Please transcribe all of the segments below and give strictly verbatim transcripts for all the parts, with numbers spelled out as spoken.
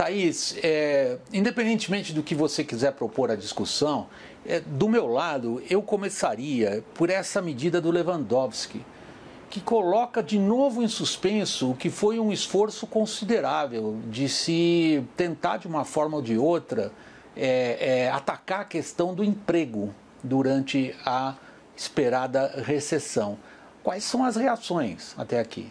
Thaís, é, independentemente do que você quiser propor à discussão, é, do meu lado, eu começaria por essa medida do Lewandowski, que coloca de novo em suspenso o que foi um esforço considerável de se tentar, de uma forma ou de outra, é, é, atacar a questão do emprego durante a esperada recessão. Quais são as reações até aqui?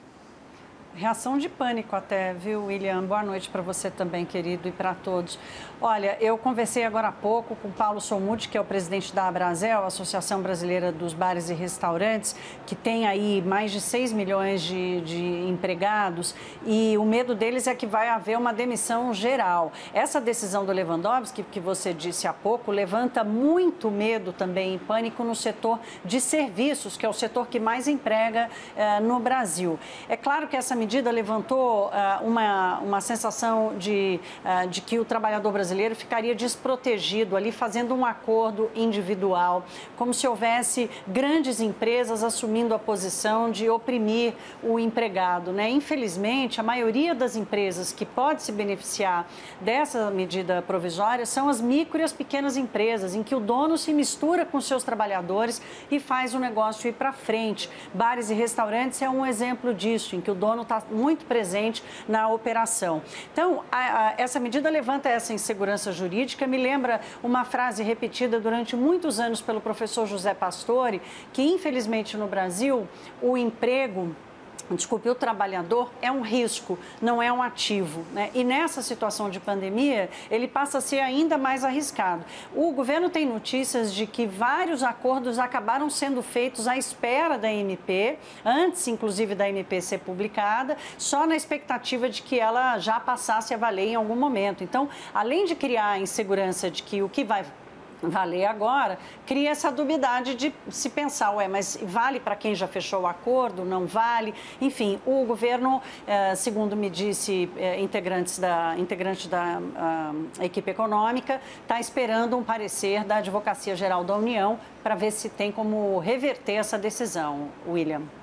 Reação de pânico até, viu, William? Boa noite para você também, querido, e para todos. Olha, eu conversei agora há pouco com o Paulo Solmuth, que é o presidente da Abrazel, Associação Brasileira dos Bares e Restaurantes, que tem aí mais de seis milhões de, de empregados, e o medo deles é que vai haver uma demissão geral. Essa decisão do Lewandowski, que você disse há pouco, levanta muito medo também e pânico no setor de serviços, que é o setor que mais emprega eh, no Brasil. É claro que essa medida levantou uh, uma, uma sensação de, uh, de que o trabalhador brasileiro ficaria desprotegido ali, fazendo um acordo individual, como se houvesse grandes empresas assumindo a posição de oprimir o empregado, né? Infelizmente, a maioria das empresas que pode se beneficiar dessa medida provisória são as micro e as pequenas empresas, em que o dono se mistura com seus trabalhadores e faz o negócio ir para frente. Bares e restaurantes é um exemplo disso, em que o dono está muito presente na operação. Então, a, a, essa medida levanta essa insegurança jurídica, me lembra uma frase repetida durante muitos anos pelo professor José Pastore, que infelizmente no Brasil o emprego... Desculpe, o trabalhador é um risco, não é um ativo, né? E nessa situação de pandemia, ele passa a ser ainda mais arriscado. O governo tem notícias de que vários acordos acabaram sendo feitos à espera da M P, antes, inclusive, da M P ser publicada, só na expectativa de que ela já passasse a valer em algum momento. Então, além de criar a insegurança de que o que vai valer agora, cria essa dubiedade de se pensar, ué, mas vale para quem já fechou o acordo, não vale? Enfim, o governo, segundo me disse integrantes da, integrante da equipe econômica, está esperando um parecer da Advocacia Geral da União para ver se tem como reverter essa decisão, William.